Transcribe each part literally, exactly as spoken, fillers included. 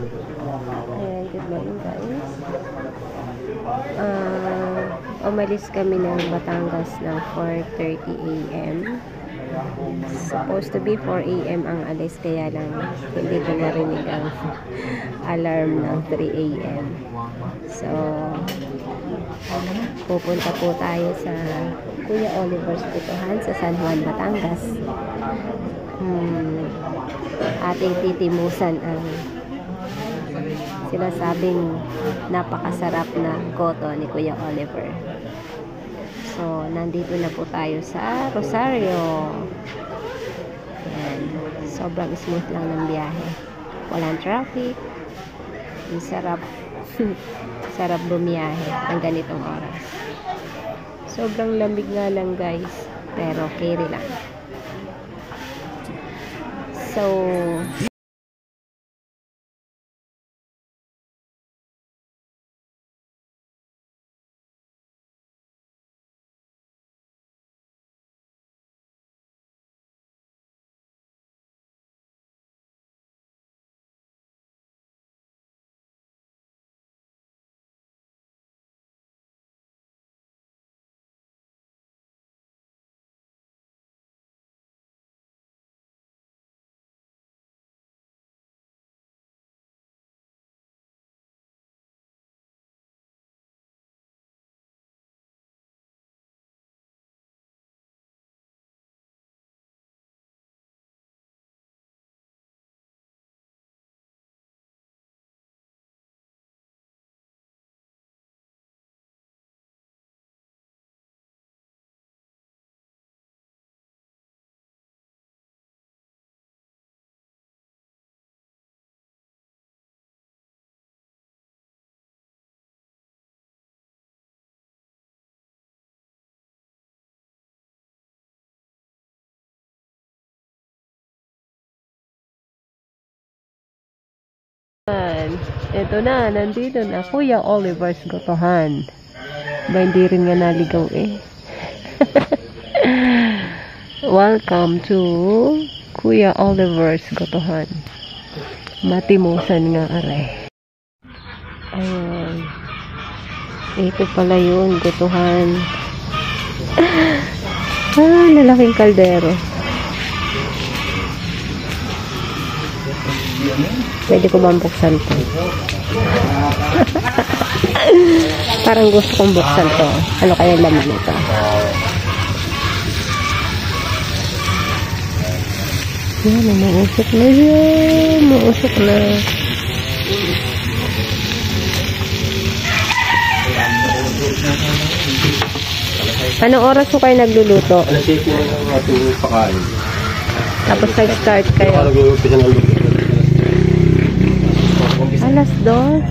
Ayan, good morning guys. Uh, umalis kami ng Batangas ng four thirty a m Supposed to be four a m ang alis, kaya lang hindi ko narinig ang alarm ng three a m So, pupunta po tayo sa Kuya Oliver's Gotohan sa San Juan, Batangas. Hmm, ating titimusan ang sinasabing napakasarap na goto ni Kuya Oliver. So, nandito na po tayo sa Rosario. Ayan. Sobrang smooth lang ng biyahe. Walang traffic. Ang sarap. Sarap bumiyahe ang ganitong oras. Sobrang lamig nga lang guys. Pero carry lang. So, ito na, nandito na Kuya Oliver's Gotohan. Ba, hindi rin nga naligaw eh. Welcome to Kuya Oliver's Gotohan. Matimusan nga are. Ayan. Ito pala yung gotohan. Ah, lalaking kaldero. Pwede ko bang buksan to? Parang gusto kong buksan to. Ano kaya laman ito? Yan, mausok na yan. Mausok na. Anong oras ko kayo nagluluto? Alas eight na lang ating pakain. Tapos nag-start kayo? Alas dos?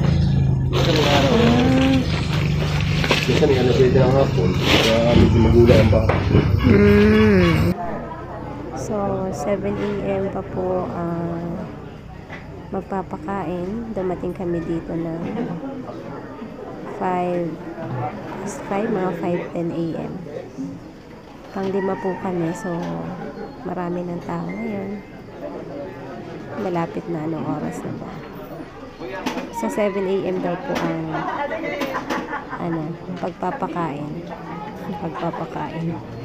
Minsan yung alas eight ng hapon, kaya medyo magulang ang baka. Mm. So, seven a m pa po uh, magpapakain. Dumating kami dito ng five, mga five ten a m Pang lima po kami, so marami ng tao ngayon. Malapit na anong oras na ba? Sa seven a m daw po ang ano, pagpapakain. Pagpapakain.